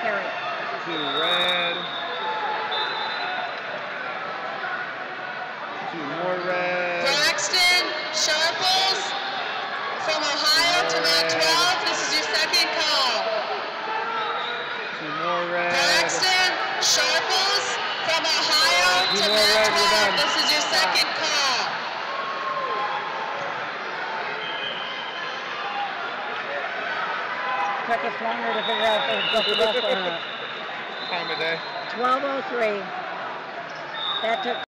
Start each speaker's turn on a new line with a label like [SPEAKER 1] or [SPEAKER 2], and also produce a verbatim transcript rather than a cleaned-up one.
[SPEAKER 1] Carry.
[SPEAKER 2] Two red. Two more red.
[SPEAKER 3] Braxton Sharples from Ohio to mat twelve. This is your second call.
[SPEAKER 2] Two more red.
[SPEAKER 3] Braxton Sharples from Ohio
[SPEAKER 2] Two
[SPEAKER 3] to
[SPEAKER 2] more
[SPEAKER 3] mat
[SPEAKER 2] red, we're
[SPEAKER 3] twelve.
[SPEAKER 2] done.
[SPEAKER 3] This is your second call.
[SPEAKER 1] Took us longer to figure out if it was good enough or not.
[SPEAKER 2] Time of day.
[SPEAKER 1] twelve oh three. That took